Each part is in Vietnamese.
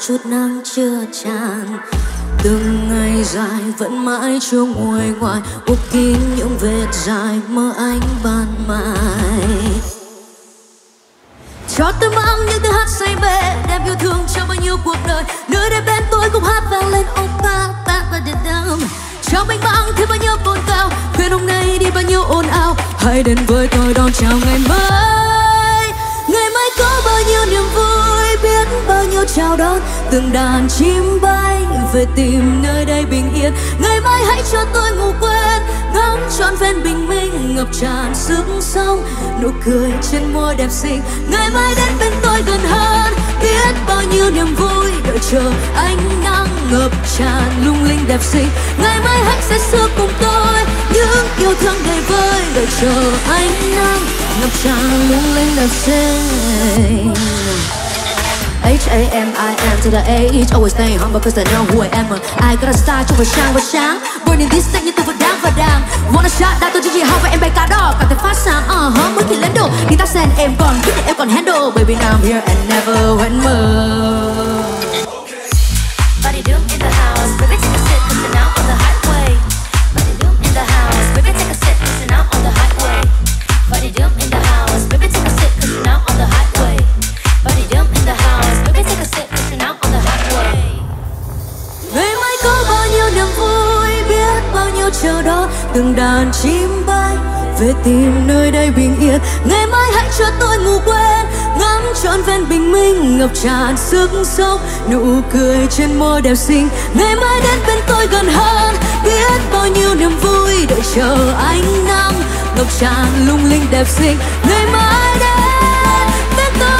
chút nắng chưa tràn. Từng ngày dài vẫn mãi chưa nguôi ngoai, buộc kín những vết dài mơ anh ban mai. Cho tôi mang những tiếng hát say mê, đem yêu thương cho bao nhiêu cuộc đời. Nơi đây bên tôi cũng hát vang lên oppa ba ba đê đam. Cho mình mang thêm bao nhiêu cồn cao, khuyên hôm nay đi bao nhiêu ồn ào. Hãy đến với tôi đón chào ngày mai. Ngày mai có bao nhiêu niềm vui, biết bao nhiêu chào đón. Từng đàn chim bay về tìm nơi đây bình yên. Ngày mai hãy cho tôi ngủ quên, ngắm trọn ven bình minh ngập tràn sức sống. Nụ cười trên môi đẹp xinh, ngày mai đến bên tôi gần hơn. Biết bao nhiêu niềm vui đợi chờ ánh nắng ngập tràn lung linh đẹp xinh. Ngày mai hãy say sưa cùng tôi, những yêu thương đầy vơi đợi chờ ánh nắng ngập tràn lung linh đẹp xinh. H-A-M-I-N to the H, always stay humble cause I know who I am. I gotta start cho và sáng. Born in this thing như tôi vẫn đáng và đang. Wanna shot đã tôi chỉ hao và em bay cả đó. Cảm thấy phát sáng, mới khi lên đồ. Đi ta sen em còn, biết em còn handle. Baby now I'm here and never when more. Body doom in the house, baby take a sip cause you're now on the highway. Body doom in the house, baby take a sip cause you're now on the highway. Body doom in the house, baby take a sip cause you're now on the highway. Body doom in the house, baby take a sip cause you're now on the highway. Ngày mai có bao nhiêu niềm vui, biết bao nhiêu chờ đón. Từng đàn chim bay về tìm nơi đây bình yên. Ngày mai hãy cho tôi ngủ quên, ngắm trọn ven bình minh ngập tràn sức sống. Nụ cười trên môi đẹp xinh, ngày mai đến bên tôi gần hơn. Biết bao nhiêu niềm vui đợi chờ ánh nắng ngập tràn lung linh đẹp xinh. Ngày mai đến bên tôi.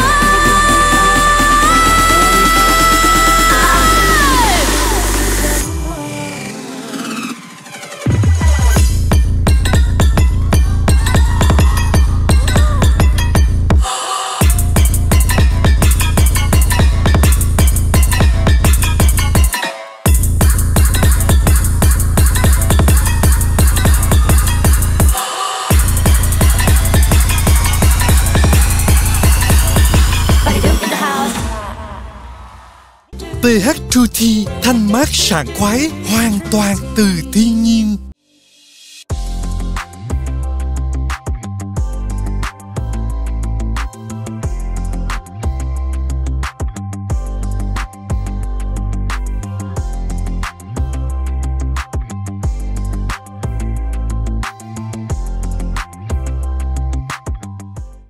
TH Truity thanh mát sảng khoái hoàn toàn từ thiên nhiên.